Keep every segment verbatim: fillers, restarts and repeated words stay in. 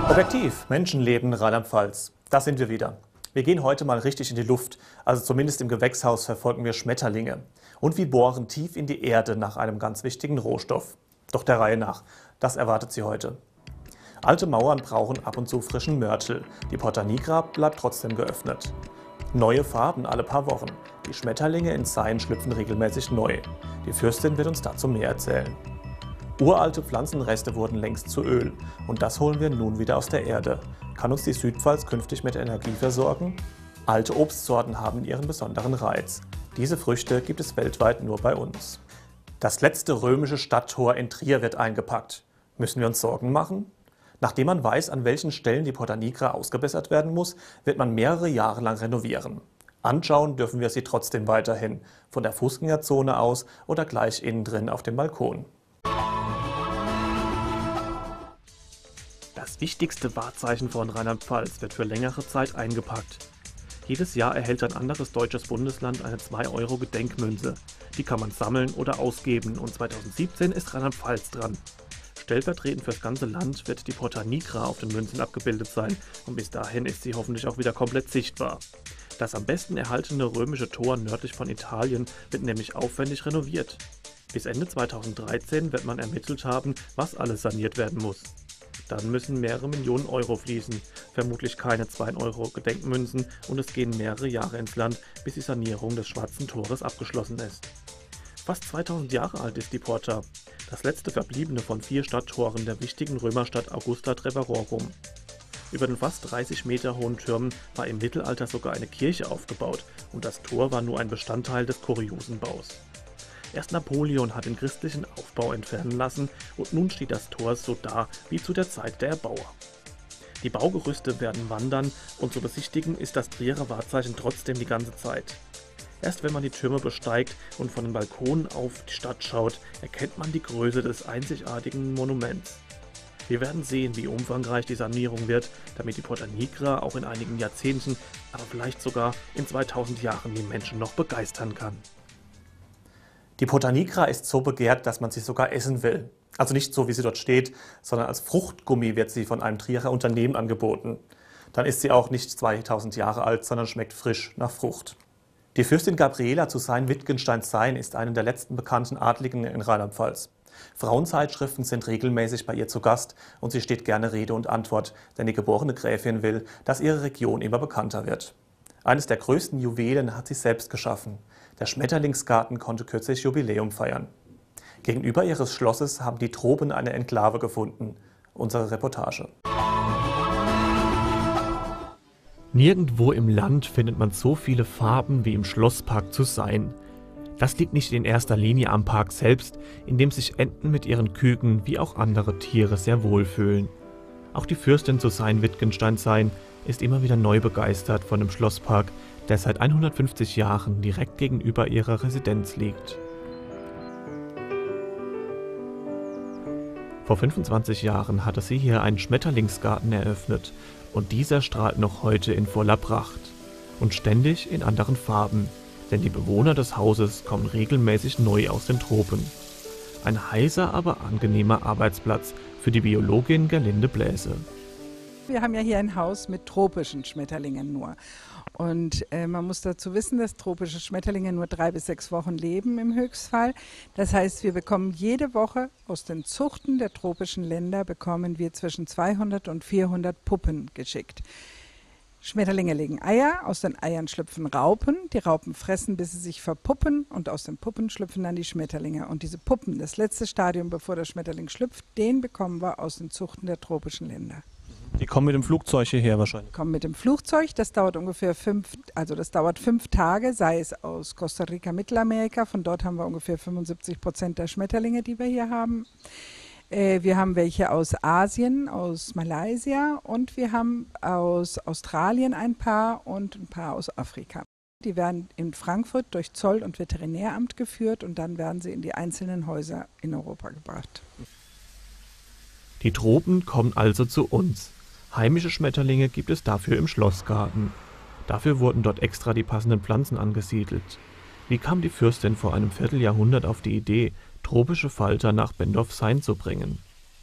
Objektiv, Menschenleben Rheinland-Pfalz. Da sind wir wieder. Wir gehen heute mal richtig in die Luft, also zumindest im Gewächshaus verfolgen wir Schmetterlinge. Und wir bohren tief in die Erde nach einem ganz wichtigen Rohstoff. Doch der Reihe nach, das erwartet Sie heute. Alte Mauern brauchen ab und zu frischen Mörtel. Die Porta Nigra bleibt trotzdem geöffnet. Neue Farben alle paar Wochen. Die Schmetterlinge in Sayn schlüpfen regelmäßig neu. Die Fürstin wird uns dazu mehr erzählen. Uralte Pflanzenreste wurden längst zu Öl und das holen wir nun wieder aus der Erde. Kann uns die Südpfalz künftig mit Energie versorgen? Alte Obstsorten haben ihren besonderen Reiz. Diese Früchte gibt es weltweit nur bei uns. Das letzte römische Stadttor in Trier wird eingepackt. Müssen wir uns Sorgen machen? Nachdem man weiß, an welchen Stellen die Porta Nigra ausgebessert werden muss, wird man mehrere Jahre lang renovieren. Anschauen dürfen wir sie trotzdem weiterhin, von der Fußgängerzone aus oder gleich innen drin auf dem Balkon. Das wichtigste Wahrzeichen von Rheinland-Pfalz wird für längere Zeit eingepackt. Jedes Jahr erhält ein anderes deutsches Bundesland eine zwei Euro Gedenkmünze. Die kann man sammeln oder ausgeben und zweitausendsiebzehn ist Rheinland-Pfalz dran. Stellvertretend fürs ganze Land wird die Porta Nigra auf den Münzen abgebildet sein und bis dahin ist sie hoffentlich auch wieder komplett sichtbar. Das am besten erhaltene römische Tor nördlich von Italien wird nämlich aufwendig renoviert. Bis Ende zweitausenddreizehn wird man ermittelt haben, was alles saniert werden muss. Dann müssen mehrere Millionen Euro fließen, vermutlich keine zwei Euro Gedenkmünzen und es gehen mehrere Jahre ins Land, bis die Sanierung des Schwarzen Tores abgeschlossen ist. Fast zweitausend Jahre alt ist die Porta, das letzte verbliebene von vier Stadttoren der wichtigen Römerstadt Augusta Treverorum. Über den fast dreißig Meter hohen Türmen war im Mittelalter sogar eine Kirche aufgebaut und das Tor war nur ein Bestandteil des kuriosen Baus. Erst Napoleon hat den christlichen Aufbau entfernen lassen und nun steht das Tor so da wie zu der Zeit der Erbauer. Die Baugerüste werden wandern und zu besichtigen ist das Trierer Wahrzeichen trotzdem die ganze Zeit. Erst wenn man die Türme besteigt und von den Balkonen auf die Stadt schaut, erkennt man die Größe des einzigartigen Monuments. Wir werden sehen, wie umfangreich die Sanierung wird, damit die Porta Nigra auch in einigen Jahrzehnten, aber vielleicht sogar in zweitausend Jahren die Menschen noch begeistern kann. Die Porta Nigra ist so begehrt, dass man sie sogar essen will. Also nicht so, wie sie dort steht, sondern als Fruchtgummi wird sie von einem Trierer Unternehmen angeboten. Dann ist sie auch nicht zweitausend Jahre alt, sondern schmeckt frisch nach Frucht. Die Fürstin Gabriela zu Sayn-Wittgenstein-Sayn ist eine der letzten bekannten Adligen in Rheinland-Pfalz. Frauenzeitschriften sind regelmäßig bei ihr zu Gast und sie steht gerne Rede und Antwort, denn die geborene Gräfin will, dass ihre Region immer bekannter wird. Eines der größten Juwelen hat sie selbst geschaffen. Der Schmetterlingsgarten konnte kürzlich Jubiläum feiern. Gegenüber ihres Schlosses haben die Tropen eine Enklave gefunden. Unsere Reportage. Nirgendwo im Land findet man so viele Farben wie im Schlosspark zu Sayn. Das liegt nicht in erster Linie am Park selbst, in dem sich Enten mit ihren Küken wie auch andere Tiere sehr wohlfühlen. Auch die Fürstin zu Sayn-Wittgenstein-Sayn ist immer wieder neu begeistert von dem Schlosspark, der seit hundertfünfzig Jahren direkt gegenüber ihrer Residenz liegt. Vor fünfundzwanzig Jahren hatte sie hier einen Schmetterlingsgarten eröffnet und dieser strahlt noch heute in voller Pracht und ständig in anderen Farben, denn die Bewohner des Hauses kommen regelmäßig neu aus den Tropen. Ein heißer, aber angenehmer Arbeitsplatz für die Biologin Gerlinde Bläse. Wir haben ja hier ein Haus mit tropischen Schmetterlingen nur. Und äh, man muss dazu wissen, dass tropische Schmetterlinge nur drei bis sechs Wochen leben im Höchstfall. Das heißt, wir bekommen jede Woche aus den Zuchten der tropischen Länder bekommen wir zwischen zweihundert und vierhundert Puppen geschickt. Schmetterlinge legen Eier, aus den Eiern schlüpfen Raupen, die Raupen fressen, bis sie sich verpuppen und aus den Puppen schlüpfen dann die Schmetterlinge. Und diese Puppen, das letzte Stadium, bevor der Schmetterling schlüpft, den bekommen wir aus den Zuchten der tropischen Länder. Die kommen mit dem Flugzeug hierher wahrscheinlich? Kommen mit dem Flugzeug, das dauert ungefähr fünf, also das dauert fünf Tage, sei es aus Costa Rica, Mittelamerika, von dort haben wir ungefähr fünfundsiebzig Prozent der Schmetterlinge, die wir hier haben. Äh, wir haben welche aus Asien, aus Malaysia und wir haben aus Australien ein paar und ein paar aus Afrika. Die werden in Frankfurt durch Zoll- und Veterinäramt geführt und dann werden sie in die einzelnen Häuser in Europa gebracht. Die Tropen kommen also zu uns. Heimische Schmetterlinge gibt es dafür im Schlossgarten. Dafür wurden dort extra die passenden Pflanzen angesiedelt. Wie kam die Fürstin vor einem Vierteljahrhundert auf die Idee, tropische Falter nach Bendorf-Sayn zu bringen?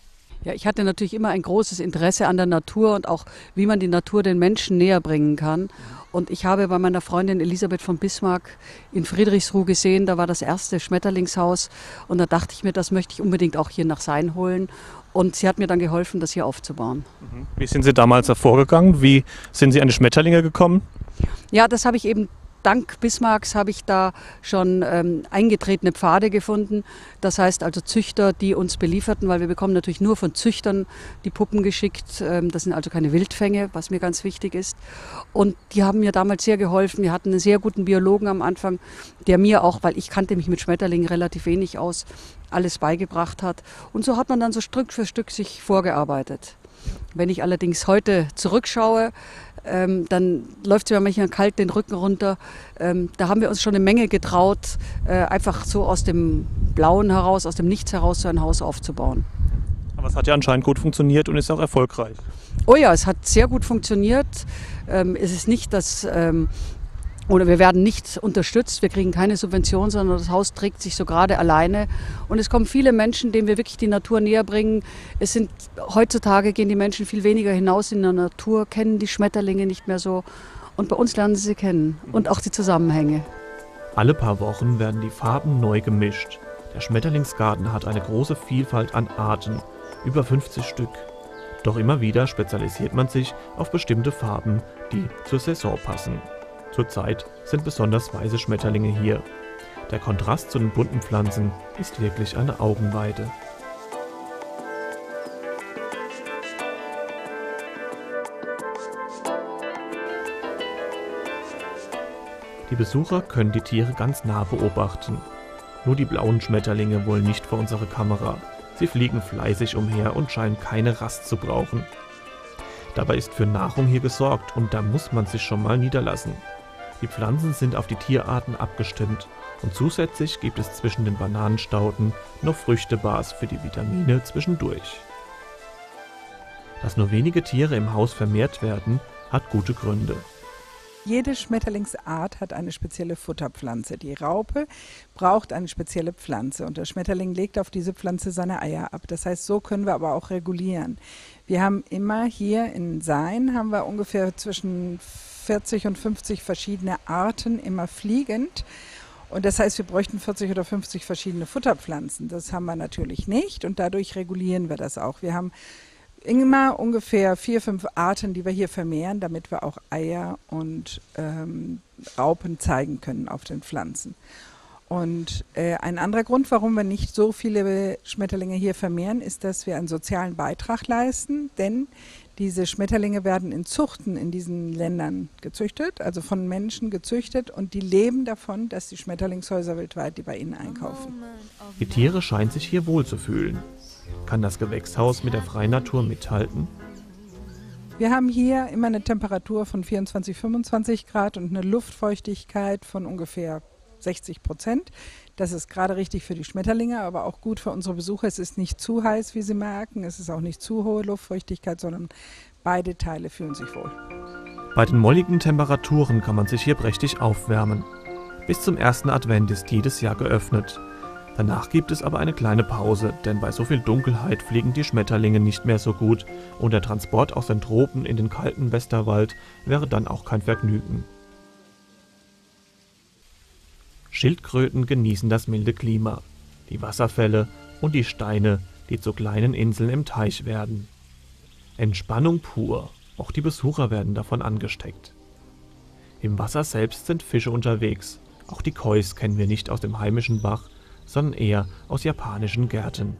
Ja, ich hatte natürlich immer ein großes Interesse an der Natur und auch, wie man die Natur den Menschen näher bringen kann. Und ich habe bei meiner Freundin Elisabeth von Bismarck in Friedrichsruh gesehen, da war das erste Schmetterlingshaus. Und da dachte ich mir, das möchte ich unbedingt auch hier nach Sayn holen. Und sie hat mir dann geholfen, das hier aufzubauen. Wie sind Sie damals hervorgegangen? Wie sind Sie an die Schmetterlinge gekommen? Ja, das habe ich eben dank Bismarcks habe ich da schon ähm, eingetretene Pfade gefunden. Das heißt also Züchter, die uns belieferten, weil wir bekommen natürlich nur von Züchtern die Puppen geschickt. Ähm, das sind also keine Wildfänge, was mir ganz wichtig ist. Und die haben mir damals sehr geholfen. Wir hatten einen sehr guten Biologen am Anfang, der mir auch, weil ich kannte mich mit Schmetterlingen relativ wenig aus, alles beigebracht hat. Und so hat man dann so Stück für Stück sich vorgearbeitet. Wenn ich allerdings heute zurückschaue, ähm, dann läuft es mir manchmal kalt den Rücken runter. Ähm, da haben wir uns schon eine Menge getraut, äh, einfach so aus dem Blauen heraus, aus dem Nichts heraus so ein Haus aufzubauen. Aber es hat ja anscheinend gut funktioniert und ist auch erfolgreich. Oh ja, es hat sehr gut funktioniert. Ähm, es ist nicht, dass... Ähm, Oder wir werden nicht unterstützt, wir kriegen keine Subvention, sondern das Haus trägt sich so gerade alleine. Und es kommen viele Menschen, denen wir wirklich die Natur näher bringen. Es sind, heutzutage gehen die Menschen viel weniger hinaus in der Natur, kennen die Schmetterlinge nicht mehr so. Und bei uns lernen sie sie kennen und auch die Zusammenhänge. Alle paar Wochen werden die Farben neu gemischt. Der Schmetterlingsgarten hat eine große Vielfalt an Arten, über fünfzig Stück. Doch immer wieder spezialisiert man sich auf bestimmte Farben, die zur Saison passen. Zurzeit sind besonders weiße Schmetterlinge hier. Der Kontrast zu den bunten Pflanzen ist wirklich eine Augenweide. Die Besucher können die Tiere ganz nah beobachten. Nur die blauen Schmetterlinge wollen nicht vor unsere Kamera. Sie fliegen fleißig umher und scheinen keine Rast zu brauchen. Dabei ist für Nahrung hier gesorgt und da muss man sich schon mal niederlassen. Die Pflanzen sind auf die Tierarten abgestimmt und zusätzlich gibt es zwischen den Bananenstauden noch Früchtebars für die Vitamine zwischendurch. Dass nur wenige Tiere im Haus vermehrt werden, hat gute Gründe. Jede Schmetterlingsart hat eine spezielle Futterpflanze. Die Raupe braucht eine spezielle Pflanze und der Schmetterling legt auf diese Pflanze seine Eier ab. Das heißt, so können wir aber auch regulieren. Wir haben immer hier in Sayn haben wir ungefähr zwischen vierzig und fünfzig verschiedene Arten, immer fliegend. Und das heißt, wir bräuchten vierzig oder fünfzig verschiedene Futterpflanzen. Das haben wir natürlich nicht und dadurch regulieren wir das auch. Wir haben immer ungefähr vier, fünf Arten, die wir hier vermehren, damit wir auch Eier und ähm, Raupen zeigen können auf den Pflanzen. Und äh, ein anderer Grund, warum wir nicht so viele Schmetterlinge hier vermehren, ist, dass wir einen sozialen Beitrag leisten, denn diese Schmetterlinge werden in Zuchten in diesen Ländern gezüchtet, also von Menschen gezüchtet und die leben davon, dass die Schmetterlingshäuser weltweit die bei ihnen einkaufen. Die Tiere scheinen sich hier wohl zu fühlen. Kann das Gewächshaus mit der freien Natur mithalten? Wir haben hier immer eine Temperatur von vierundzwanzig, fünfundzwanzig Grad und eine Luftfeuchtigkeit von ungefähr sechzig Prozent. Das ist gerade richtig für die Schmetterlinge, aber auch gut für unsere Besucher. Es ist nicht zu heiß, wie Sie merken. Es ist auch nicht zu hohe Luftfeuchtigkeit, sondern beide Teile fühlen sich wohl. Bei den molligen Temperaturen kann man sich hier prächtig aufwärmen. Bis zum ersten Advent ist jedes Jahr geöffnet. Danach gibt es aber eine kleine Pause, denn bei so viel Dunkelheit fliegen die Schmetterlinge nicht mehr so gut und der Transport aus den Tropen in den kalten Westerwald wäre dann auch kein Vergnügen. Schildkröten genießen das milde Klima, die Wasserfälle und die Steine, die zu kleinen Inseln im Teich werden. Entspannung pur, auch die Besucher werden davon angesteckt. Im Wasser selbst sind Fische unterwegs, auch die Kois kennen wir nicht aus dem heimischen Bach, sondern eher aus japanischen Gärten.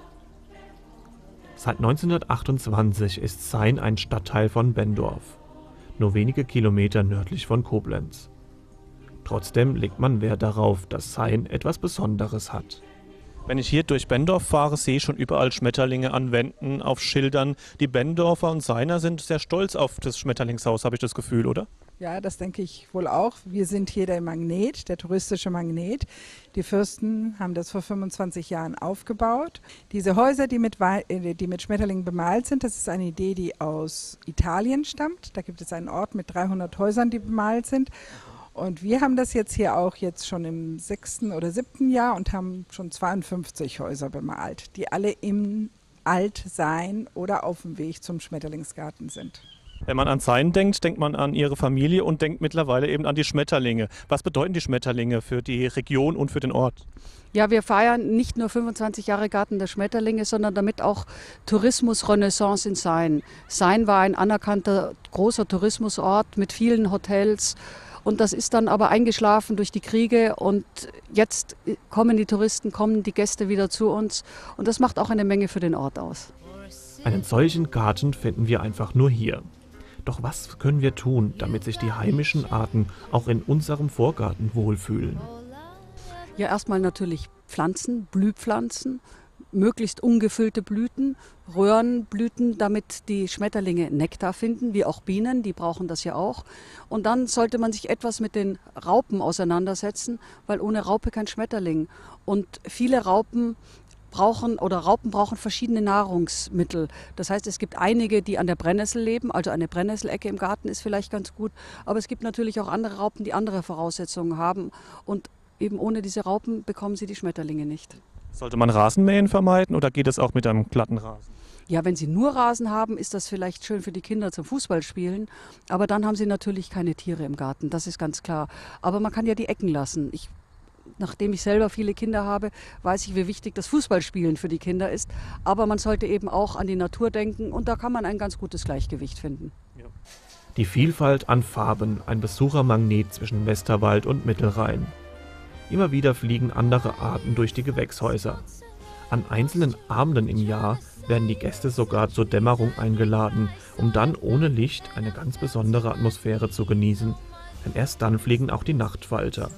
Seit neunzehnhundertachtundzwanzig ist Sayn ein Stadtteil von Benndorf, nur wenige Kilometer nördlich von Koblenz. Trotzdem legt man Wert darauf, dass Sayn etwas Besonderes hat. Wenn ich hier durch Benndorf fahre, sehe ich schon überall Schmetterlinge an Wänden, auf Schildern. Die Benndorfer und Sayner sind sehr stolz auf das Schmetterlingshaus, habe ich das Gefühl, oder? Ja, das denke ich wohl auch. Wir sind hier der Magnet, der touristische Magnet. Die Fürsten haben das vor fünfundzwanzig Jahren aufgebaut. Diese Häuser, die mit, die mit Schmetterlingen bemalt sind, das ist eine Idee, die aus Italien stammt. Da gibt es einen Ort mit dreihundert Häusern, die bemalt sind. Und wir haben das jetzt hier auch jetzt schon im sechsten oder siebten Jahr und haben schon zweiundfünfzig Häuser bemalt, die alle im alt sein oder auf dem Weg zum Schmetterlingsgarten sind. Wenn man an Sein denkt, denkt man an Ihre Familie und denkt mittlerweile eben an die Schmetterlinge. Was bedeuten die Schmetterlinge für die Region und für den Ort? Ja, wir feiern nicht nur fünfundzwanzig Jahre Garten der Schmetterlinge, sondern damit auch Tourismusrenaissance in Sayn. Sayn war ein anerkannter großer Tourismusort mit vielen Hotels. Und das ist dann aber eingeschlafen durch die Kriege und jetzt kommen die Touristen, kommen die Gäste wieder zu uns und das macht auch eine Menge für den Ort aus. Einen solchen Garten finden wir einfach nur hier. Doch was können wir tun, damit sich die heimischen Arten auch in unserem Vorgarten wohlfühlen? Ja, erstmal natürlich Pflanzen, Blühpflanzen, möglichst ungefüllte Blüten, Röhrenblüten, damit die Schmetterlinge Nektar finden, wie auch Bienen, die brauchen das ja auch. Und dann sollte man sich etwas mit den Raupen auseinandersetzen, weil ohne Raupe kein Schmetterling. Und viele Raupen brauchen oder Raupen brauchen verschiedene Nahrungsmittel. Das heißt, es gibt einige, die an der Brennnessel leben, also eine Brennnesselecke im Garten ist vielleicht ganz gut, aber es gibt natürlich auch andere Raupen, die andere Voraussetzungen haben und eben ohne diese Raupen bekommen sie die Schmetterlinge nicht. Sollte man Rasenmähen vermeiden oder geht es auch mit einem glatten Rasen? Ja, wenn Sie nur Rasen haben, ist das vielleicht schön für die Kinder zum Fußballspielen, aber dann haben Sie natürlich keine Tiere im Garten, das ist ganz klar. Aber man kann ja die Ecken lassen. Ich Nachdem ich selber viele Kinder habe, weiß ich, wie wichtig das Fußballspielen für die Kinder ist. Aber man sollte eben auch an die Natur denken und da kann man ein ganz gutes Gleichgewicht finden. Die Vielfalt an Farben, ein Besuchermagnet zwischen Westerwald und Mittelrhein. Immer wieder fliegen andere Arten durch die Gewächshäuser. An einzelnen Abenden im Jahr werden die Gäste sogar zur Dämmerung eingeladen, um dann ohne Licht eine ganz besondere Atmosphäre zu genießen. Denn erst dann fliegen auch die Nachtfalter.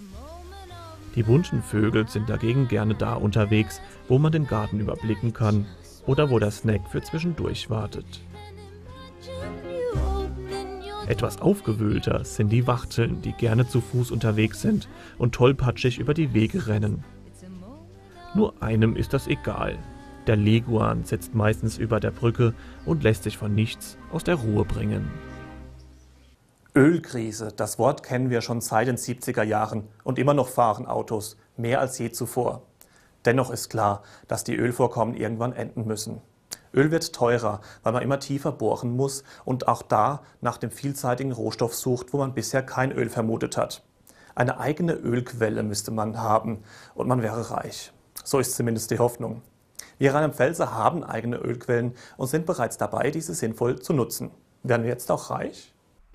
Die bunten Vögel sind dagegen gerne da unterwegs, wo man den Garten überblicken kann oder wo der Snack für zwischendurch wartet. Etwas aufgewühlter sind die Wachteln, die gerne zu Fuß unterwegs sind und tollpatschig über die Wege rennen. Nur einem ist das egal. Der Leguan sitzt meistens über der Brücke und lässt sich von nichts aus der Ruhe bringen. Ölkrise, das Wort kennen wir schon seit den siebziger Jahren und immer noch fahren Autos, mehr als je zuvor. Dennoch ist klar, dass die Ölvorkommen irgendwann enden müssen. Öl wird teurer, weil man immer tiefer bohren muss und auch da nach dem vielseitigen Rohstoff sucht, wo man bisher kein Öl vermutet hat. Eine eigene Ölquelle müsste man haben und man wäre reich. So ist zumindest die Hoffnung. Wir Rheinland-Pfälzer haben eigene Ölquellen und sind bereits dabei, diese sinnvoll zu nutzen. Werden wir jetzt auch reich?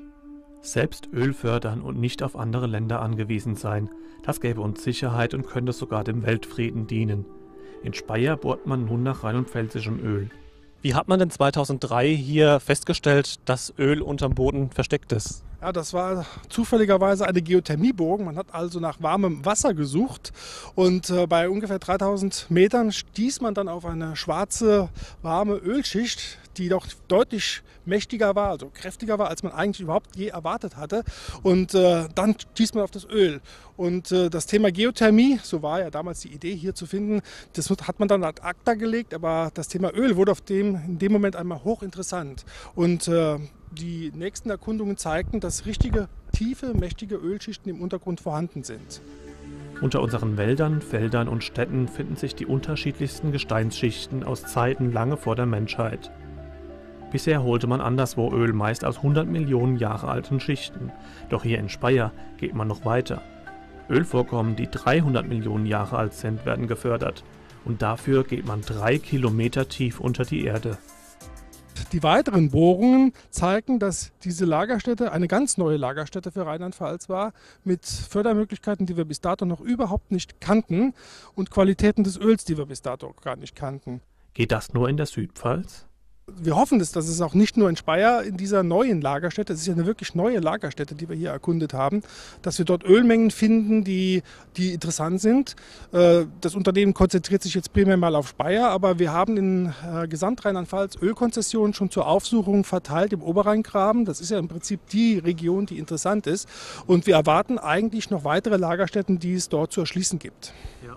Selbst Öl fördern und nicht auf andere Länder angewiesen sein, das gäbe uns Sicherheit und könnte sogar dem Weltfrieden dienen. In Speyer bohrt man nun nach rheinland-pfälzischem Öl. Wie hat man denn zweitausenddrei hier festgestellt, dass Öl unterm Boden versteckt ist? Ja, das war zufälligerweise eine Geothermiebohrung. Man hat also nach warmem Wasser gesucht und äh, bei ungefähr dreitausend Metern stieß man dann auf eine schwarze, warme Ölschicht, die doch deutlich mächtiger war, also kräftiger war, als man eigentlich überhaupt je erwartet hatte. Und äh, dann stieß man auf das Öl. Und äh, das Thema Geothermie, so war ja damals die Idee hier zu finden, das hat man dann ad acta gelegt, aber das Thema Öl wurde auf dem, in dem Moment einmal hochinteressant. Und äh, die nächsten Erkundungen zeigten, dass richtige, tiefe, mächtige Ölschichten im Untergrund vorhanden sind. Unter unseren Wäldern, Feldern und Städten finden sich die unterschiedlichsten Gesteinsschichten aus Zeiten lange vor der Menschheit. Bisher holte man anderswo Öl meist aus hundert Millionen Jahre alten Schichten, doch hier in Speyer geht man noch weiter. Ölvorkommen, die dreihundert Millionen Jahre alt sind, werden gefördert und dafür geht man drei Kilometer tief unter die Erde. Die weiteren Bohrungen zeigen, dass diese Lagerstätte eine ganz neue Lagerstätte für Rheinland-Pfalz war, mit Fördermöglichkeiten, die wir bis dato noch überhaupt nicht kannten und Qualitäten des Öls, die wir bis dato gar nicht kannten. Geht das nur in der Südpfalz? Wir hoffen, dass es auch nicht nur in Speyer in dieser neuen Lagerstätte, es ist ja eine wirklich neue Lagerstätte, die wir hier erkundet haben, dass wir dort Ölmengen finden, die, die interessant sind. Das Unternehmen konzentriert sich jetzt primär mal auf Speyer, aber wir haben in Gesamt-Rheinland-Pfalz Ölkonzessionen schon zur Aufsuchung verteilt im Oberrheingraben. Das ist ja im Prinzip die Region, die interessant ist. Und wir erwarten eigentlich noch weitere Lagerstätten, die es dort zu erschließen gibt. Ja.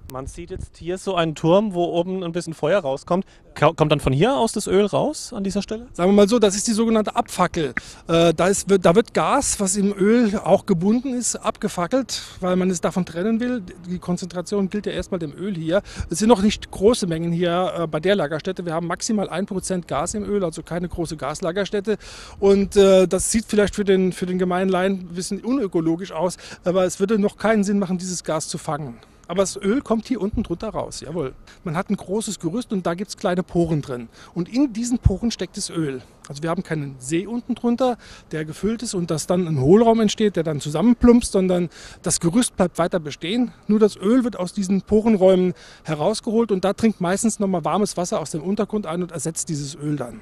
Man sieht jetzt hier so einen Turm, wo oben ein bisschen Feuer rauskommt. Kommt dann von hier aus das Öl raus an dieser Stelle? Sagen wir mal so, das ist die sogenannte Abfackel. Äh, da, ist, da wird Gas, was im Öl auch gebunden ist, abgefackelt, weil man es davon trennen will. Die Konzentration gilt ja erstmal dem Öl hier. Es sind noch nicht große Mengen hier äh, bei der Lagerstätte. Wir haben maximal ein Prozent Gas im Öl, also keine große Gaslagerstätte. Und äh, das sieht vielleicht für den, für den gemeinen Laien ein bisschen unökologisch aus, aber es würde noch keinen Sinn machen, dieses Gas zu fangen. Aber das Öl kommt hier unten drunter raus, jawohl. Man hat ein großes Gerüst und da gibt es kleine Poren drin. Und in diesen Poren steckt das Öl. Also wir haben keinen See unten drunter, der gefüllt ist und dass dann ein Hohlraum entsteht, der dann zusammenplumpst, sondern das Gerüst bleibt weiter bestehen. Nur das Öl wird aus diesen Porenräumen herausgeholt und da trinkt meistens nochmal warmes Wasser aus dem Untergrund ein und ersetzt dieses Öl dann.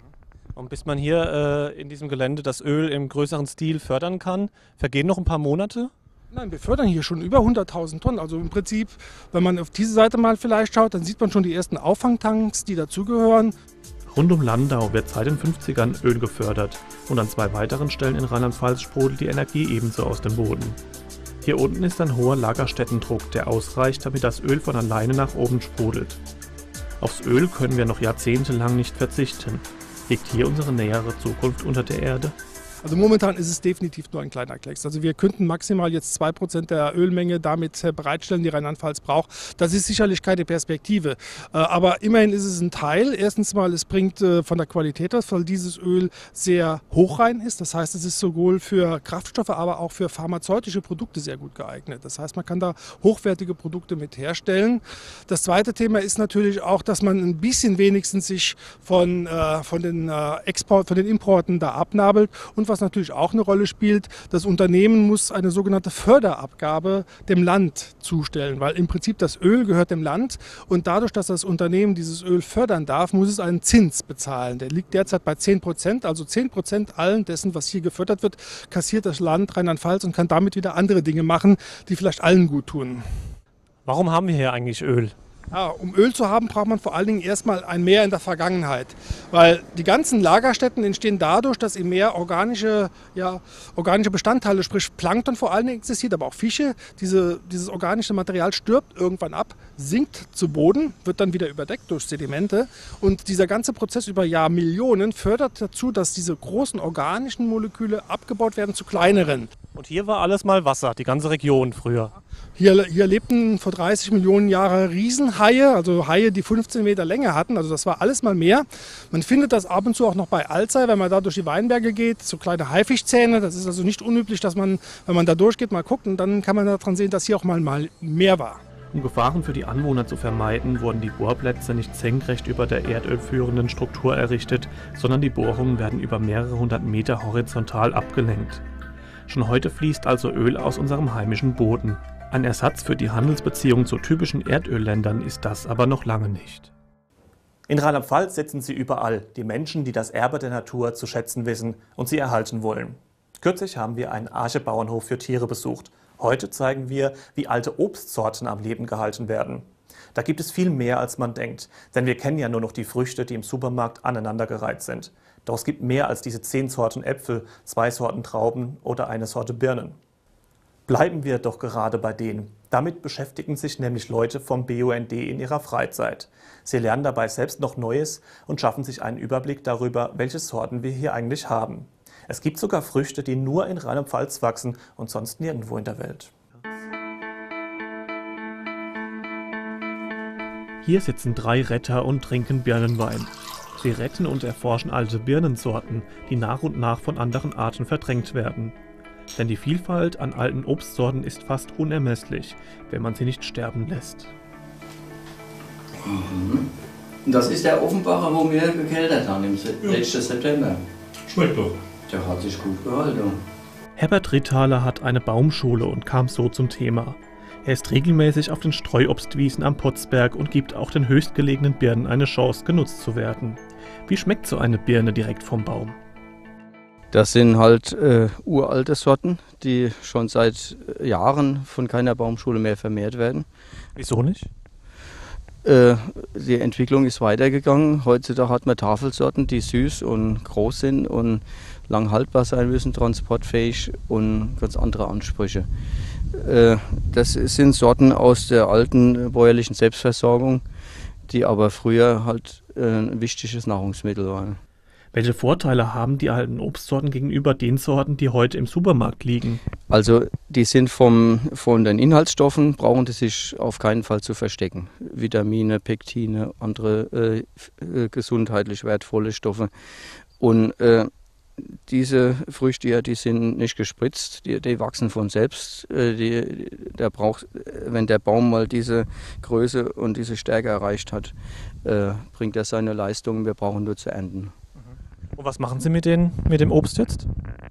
Und bis man hier äh, in diesem Gelände das Öl im größeren Stil fördern kann, vergehen noch ein paar Monate? Nein, wir fördern hier schon über hunderttausend Tonnen. Also im Prinzip, wenn man auf diese Seite mal vielleicht schaut, dann sieht man schon die ersten Auffangtanks, die dazugehören. Rund um Landau wird seit den fünfzigern Öl gefördert und an zwei weiteren Stellen in Rheinland-Pfalz sprudelt die Energie ebenso aus dem Boden. Hier unten ist ein hoher Lagerstättendruck, der ausreicht, damit das Öl von alleine nach oben sprudelt. Aufs Öl können wir noch jahrzehntelang nicht verzichten. Liegt hier unsere nähere Zukunft unter der Erde? Also momentan ist es definitiv nur ein kleiner Klecks. Also wir könnten maximal jetzt zwei Prozent der Ölmenge damit bereitstellen, die Rheinland-Pfalz braucht. Das ist sicherlich keine Perspektive. Aber immerhin ist es ein Teil. Erstens mal, es bringt von der Qualität aus, weil dieses Öl sehr hochrein ist. Das heißt, es ist sowohl für Kraftstoffe, aber auch für pharmazeutische Produkte sehr gut geeignet. Das heißt, man kann da hochwertige Produkte mit herstellen. Das zweite Thema ist natürlich auch, dass man ein bisschen wenigstens sich von, von, den, Export, von den Importen da abnabelt. Und was natürlich auch eine Rolle spielt, das Unternehmen muss eine sogenannte Förderabgabe dem Land zustellen, weil im Prinzip das Öl gehört dem Land und dadurch, dass das Unternehmen dieses Öl fördern darf, muss es einen Zins bezahlen. Der liegt derzeit bei zehn Prozent, also zehn Prozent allen dessen, was hier gefördert wird, kassiert das Land Rheinland-Pfalz und kann damit wieder andere Dinge machen, die vielleicht allen gut tun. Warum haben wir hier eigentlich Öl? Ja, um Öl zu haben, braucht man vor allen Dingen erstmal ein Meer in der Vergangenheit. Weil die ganzen Lagerstätten entstehen dadurch, dass im Meer organische, ja, organische Bestandteile, sprich Plankton vor allen Dingen existiert, aber auch Fische. Diese, dieses organische Material stirbt irgendwann ab, sinkt zu Boden, wird dann wieder überdeckt durch Sedimente. Und dieser ganze Prozess über Jahrmillionen fördert dazu, dass diese großen organischen Moleküle abgebaut werden zu kleineren. Und hier war alles mal Wasser, die ganze Region früher. Hier, hier lebten vor dreißig Millionen Jahren Riesenhaie, also Haie, die fünfzehn Meter Länge hatten. Also das war alles mal Meer. Man findet das ab und zu auch noch bei Alzey, wenn man da durch die Weinberge geht, so kleine Haifischzähne. Das ist also nicht unüblich, dass man, wenn man da durchgeht, mal guckt und dann kann man daran sehen, dass hier auch mal, mal Meer war. Um Gefahren für die Anwohner zu vermeiden, wurden die Bohrplätze nicht senkrecht über der erdölführenden Struktur errichtet, sondern die Bohrungen werden über mehrere hundert Meter horizontal abgelenkt. Schon heute fließt also Öl aus unserem heimischen Boden. Ein Ersatz für die Handelsbeziehungen zu typischen Erdölländern ist das aber noch lange nicht. In Rheinland-Pfalz sitzen sie überall, die Menschen, die das Erbe der Natur zu schätzen wissen und sie erhalten wollen. Kürzlich haben wir einen Arche-Bauernhof für Tiere besucht. Heute zeigen wir, wie alte Obstsorten am Leben gehalten werden. Da gibt es viel mehr, als man denkt, denn wir kennen ja nur noch die Früchte, die im Supermarkt aneinandergereiht sind. Doch es gibt mehr als diese zehn Sorten Äpfel, zwei Sorten Trauben oder eine Sorte Birnen. Bleiben wir doch gerade bei denen. Damit beschäftigen sich nämlich Leute vom B U N D in ihrer Freizeit. Sie lernen dabei selbst noch Neues und schaffen sich einen Überblick darüber, welche Sorten wir hier eigentlich haben. Es gibt sogar Früchte, die nur in Rheinland-Pfalz wachsen und sonst nirgendwo in der Welt. Hier sitzen drei Retter und trinken Birnenwein. Sie retten und erforschen alte Birnensorten, die nach und nach von anderen Arten verdrängt werden. Denn die Vielfalt an alten Obstsorten ist fast unermesslich, wenn man sie nicht sterben lässt. Mhm. Das ist der Offenbacher, wo wir gekeltert haben im ja. letzten September. Schmeckt doch. Der hat sich gut gehalten. Herbert Rithaler hat eine Baumschule und kam so zum Thema. Er ist regelmäßig auf den Streuobstwiesen am Potzberg und gibt auch den höchstgelegenen Birnen eine Chance, genutzt zu werden. Wie schmeckt so eine Birne direkt vom Baum? Das sind halt äh, uralte Sorten, die schon seit Jahren von keiner Baumschule mehr vermehrt werden. Wieso nicht? Äh, die Entwicklung ist weitergegangen. Heutzutage hat man Tafelsorten, die süß und groß sind und lang haltbar sein müssen, transportfähig und ganz andere Ansprüche. Äh, das sind Sorten aus der alten bäuerlichen Selbstversorgung, die aber früher halt äh, ein wichtiges Nahrungsmittel waren. Welche Vorteile haben die alten Obstsorten gegenüber den Sorten, die heute im Supermarkt liegen? Also die sind vom, von den Inhaltsstoffen, brauchen die sich auf keinen Fall zu verstecken. Vitamine, Pektine, andere äh, gesundheitlich wertvolle Stoffe. Und äh, diese Früchte, ja, die sind nicht gespritzt, die, die wachsen von selbst. Äh, die, der braucht, wenn der Baum mal diese Größe und diese Stärke erreicht hat, äh, bringt er seine Leistung. Wir brauchen nur zu ernten. Und was machen Sie mit, den, mit dem Obst jetzt?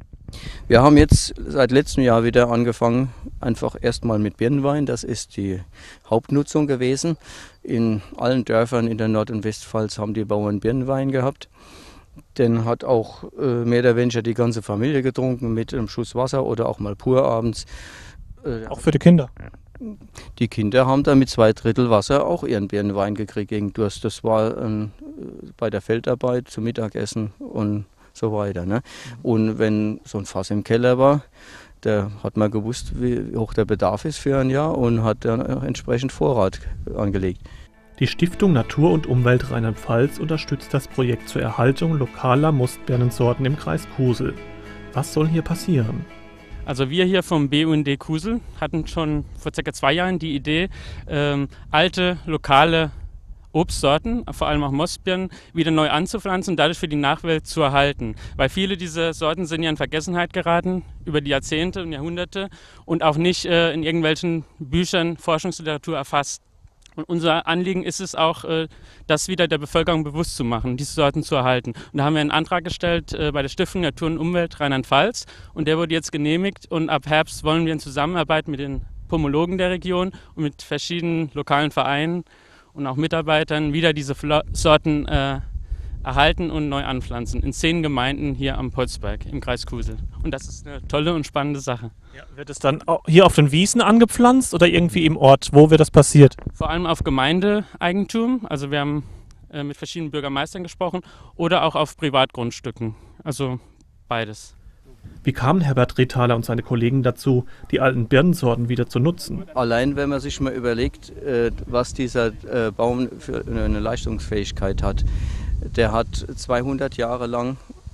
Wir haben jetzt seit letztem Jahr wieder angefangen, einfach erstmal mit Birnenwein. Das ist die Hauptnutzung gewesen. In allen Dörfern in der Nord- und Westpfalz haben die Bauern Birnenwein gehabt. Den hat auch äh, mehr oder weniger die ganze Familie getrunken mit einem Schuss Wasser oder auch mal pur abends. Äh, auch für die Kinder? Die Kinder haben da mit zwei Drittel Wasser auch ihren Birnenwein gekriegt gegen Durst. Das war ähm, bei der Feldarbeit zum Mittagessen und so weiter. Ne? Und wenn so ein Fass im Keller war, da hat man gewusst, wie hoch der Bedarf ist für ein Jahr und hat dann entsprechend Vorrat angelegt. Die Stiftung Natur und Umwelt Rheinland-Pfalz unterstützt das Projekt zur Erhaltung lokaler Mostbirnensorten im Kreis Kusel. Was soll hier passieren? Also wir hier vom B U N D Kusel hatten schon vor circa zwei Jahren die Idee, ähm, alte, lokale Obstsorten, vor allem auch Mostbirnen, wieder neu anzupflanzen und dadurch für die Nachwelt zu erhalten. Weil viele dieser Sorten sind ja in Vergessenheit geraten über die Jahrzehnte und Jahrhunderte und auch nicht äh, in irgendwelchen Büchern, Forschungsliteratur erfasst. Und unser Anliegen ist es auch, das wieder der Bevölkerung bewusst zu machen, diese Sorten zu erhalten. Und da haben wir einen Antrag gestellt bei der Stiftung Natur und Umwelt Rheinland-Pfalz und der wurde jetzt genehmigt und ab Herbst wollen wir in Zusammenarbeit mit den Pomologen der Region und mit verschiedenen lokalen Vereinen und auch Mitarbeitern wieder diese Sorten äh, erhalten und neu anpflanzen in zehn Gemeinden hier am Polzberg im Kreis Kusel. Und das ist eine tolle und spannende Sache. Ja, wird es dann hier auf den Wiesen angepflanzt oder irgendwie im Ort? Wo wird das passiert? Vor allem auf Gemeindeeigentum. Also wir haben äh, mit verschiedenen Bürgermeistern gesprochen oder auch auf Privatgrundstücken. Also beides. Wie kamen Herbert Rethaler und seine Kollegen dazu, die alten Birnensorten wieder zu nutzen? Allein wenn man sich mal überlegt, was dieser Baum für eine Leistungsfähigkeit hat. Der hat zweihundert Jahre lang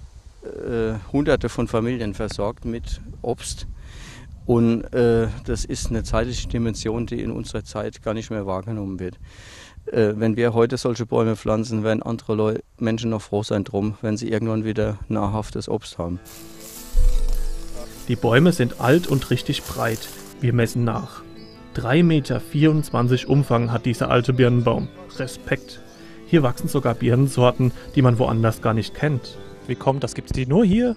äh, Hunderte von Familien versorgt mit Obst. Und äh, das ist eine zeitliche Dimension, die in unserer Zeit gar nicht mehr wahrgenommen wird. Äh, wenn wir heute solche Bäume pflanzen, werden andere Leute, Menschen noch froh sein drum, wenn sie irgendwann wieder nahrhaftes Obst haben. Die Bäume sind alt und richtig breit. Wir messen nach. drei Meter vierundzwanzig Umfang hat dieser alte Birnenbaum. Respekt. Hier wachsen sogar Birnensorten, die man woanders gar nicht kennt. Wie kommt das? Gibt es die nur hier?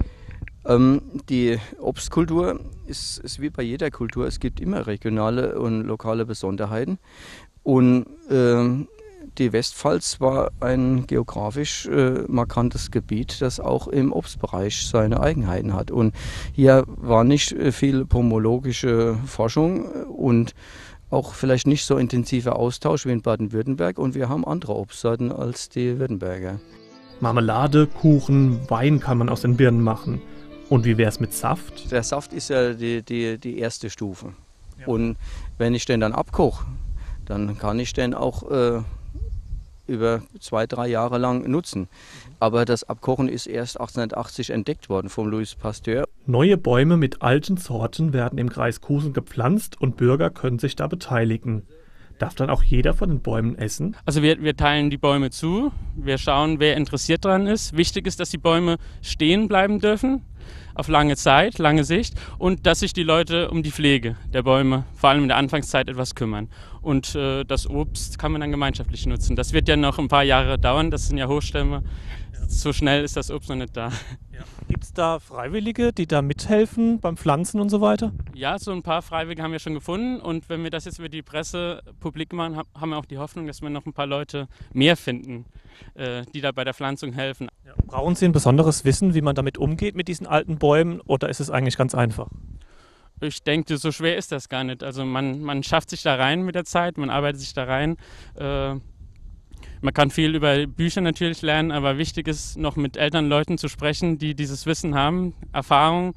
Ähm, die Obstkultur ist, ist wie bei jeder Kultur. Es gibt immer regionale und lokale Besonderheiten. Und ähm, die Westpfalz war ein geografisch äh, markantes Gebiet, das auch im Obstbereich seine Eigenheiten hat. Und hier war nicht äh, viel pomologische Forschung und auch vielleicht nicht so intensiver Austausch wie in Baden-Württemberg. Und wir haben andere Obstsorten als die Württemberger. Marmelade, Kuchen, Wein kann man aus den Birnen machen. Und wie wäre es mit Saft? Der Saft ist ja die, die, die erste Stufe. Ja. Und wenn ich den dann abkoche, dann kann ich den auch äh, über zwei, drei Jahre lang nutzen. Mhm. Aber das Abkochen ist erst achtzehnhundertachtzig entdeckt worden von Louis Pasteur. Neue Bäume mit alten Sorten werden im Kreis Kusel gepflanzt und Bürger können sich da beteiligen. Darf dann auch jeder von den Bäumen essen? Also wir, wir teilen die Bäume zu, wir schauen, wer interessiert daran ist. Wichtig ist, dass die Bäume stehen bleiben dürfen, auf lange Zeit, lange Sicht und dass sich die Leute um die Pflege der Bäume, vor allem in der Anfangszeit, etwas kümmern. Und äh, das Obst kann man dann gemeinschaftlich nutzen. Das wird ja noch ein paar Jahre dauern, das sind ja Hochstämme. So schnell ist das Obst noch nicht da. Ja. Gibt es da Freiwillige, die da mithelfen beim Pflanzen und so weiter? Ja, so ein paar Freiwillige haben wir schon gefunden und wenn wir das jetzt über die Presse publik machen, haben wir auch die Hoffnung, dass wir noch ein paar Leute mehr finden, äh, die da bei der Pflanzung helfen. Ja. Brauchen Sie ein besonderes Wissen, wie man damit umgeht mit diesen alten Bäumen oder ist es eigentlich ganz einfach? Ich denke, so schwer ist das gar nicht. Also man, man schafft sich da rein mit der Zeit, man arbeitet sich da rein. Äh, Man kann viel über Bücher natürlich lernen, aber wichtig ist noch mit älteren Leuten zu sprechen, die dieses Wissen haben, Erfahrung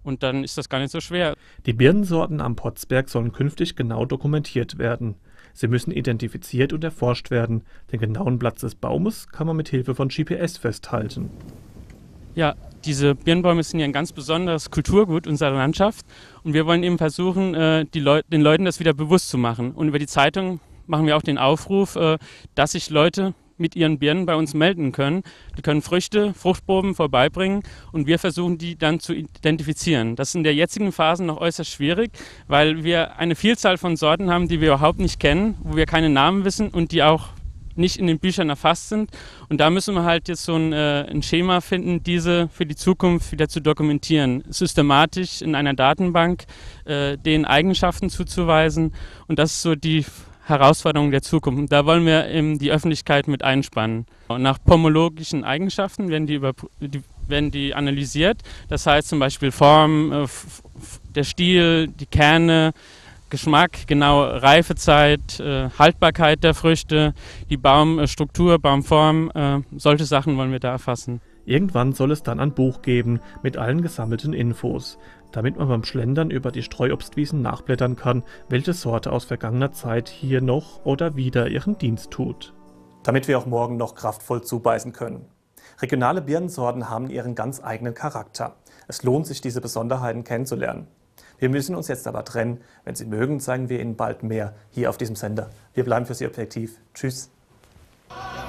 Und dann ist das gar nicht so schwer. Die Birnensorten am Potzberg sollen künftig genau dokumentiert werden. Sie müssen identifiziert und erforscht werden. Den genauen Platz des Baumes kann man mit Hilfe von G P S festhalten. Ja, diese Birnbäume sind ja ein ganz besonderes Kulturgut unserer Landschaft. Und wir wollen eben versuchen, äh, die Leu- den Leuten das wieder bewusst zu machen. Und über die Zeitung machen wir auch den Aufruf, äh, dass sich Leute mit ihren Birnen bei uns melden können. Die können Früchte, Fruchtproben vorbeibringen und wir versuchen, die dann zu identifizieren. Das ist in der jetzigen Phase noch äußerst schwierig, weil wir eine Vielzahl von Sorten haben, die wir überhaupt nicht kennen, wo wir keine Namen wissen und die auch nicht in den Büchern erfasst sind. Und da müssen wir halt jetzt so ein, äh, ein Schema finden, diese für die Zukunft wieder zu dokumentieren, systematisch in einer Datenbank äh, den Eigenschaften zuzuweisen. Und das ist so die Herausforderungen der Zukunft. Da wollen wir eben die Öffentlichkeit mit einspannen. Und nach pomologischen Eigenschaften werden die, die, werden die analysiert. Das heißt zum Beispiel Form, äh, der Stiel, die Kerne, Geschmack, genaue Reifezeit, äh, Haltbarkeit der Früchte, die Baumstruktur, Baumform, äh, solche Sachen wollen wir da erfassen. Irgendwann soll es dann ein Buch geben mit allen gesammelten Infos, damit man beim Schlendern über die Streuobstwiesen nachblättern kann, welche Sorte aus vergangener Zeit hier noch oder wieder ihren Dienst tut. Damit wir auch morgen noch kraftvoll zubeißen können. Regionale Birnensorten haben ihren ganz eigenen Charakter. Es lohnt sich, diese Besonderheiten kennenzulernen. Wir müssen uns jetzt aber trennen. Wenn Sie mögen, zeigen wir Ihnen bald mehr hier auf diesem Sender. Wir bleiben für Sie objektiv. Tschüss.